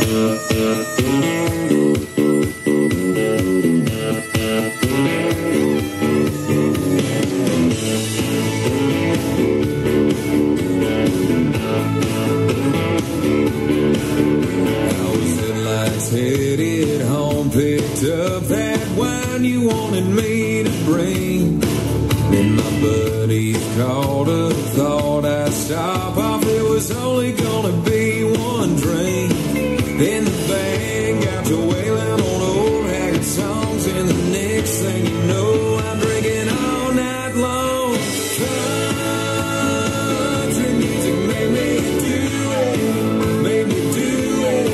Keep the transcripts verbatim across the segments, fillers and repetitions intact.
Headed home, picked up that wine you wanted me to bring. Then my buddies called up, thought I'd stop off. It was only gonna be one drink. Then the band got to wailing on old haggard songs, and the next thing you know, I'm drinking all night long. Country music made me do it, made me do it.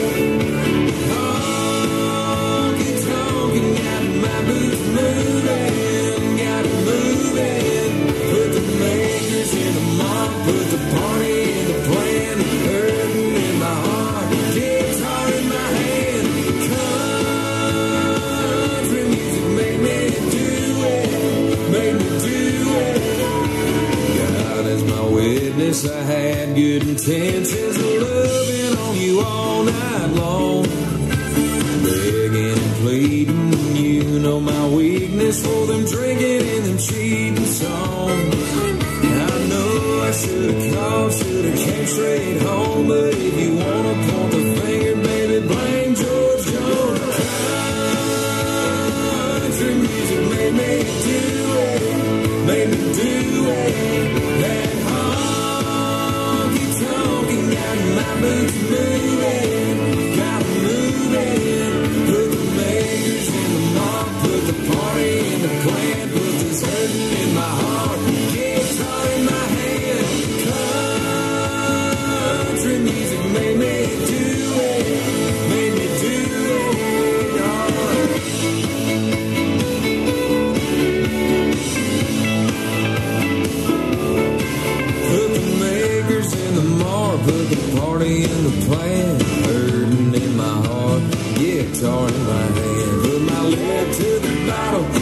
Got my boots moving, got it moving. Put the makers in the mark, put the party in the plan. Hurting in my heart, guitar in my hand. Country music made me do it, made me do it. God as my witness, I had good intentions of loving on you all night long. Begging and pleading, you know my weakness for them drinking and them cheating songs. I know I should've called, should've came straight home, but if you wanna point the finger, baby, blame George Jones. Country music made me do it, made me do it. That honky tonkin' got my boots moving, got 'em moving. Put the makers in the mark, put the party in the plan, put this hurting in my heart, guitar in my hand. Country music made me do it, made me do it. Alright. Put the makers in the mark, put the party in the plan, hurting in my heart, guitar in my hand. Put my lip to the bottle,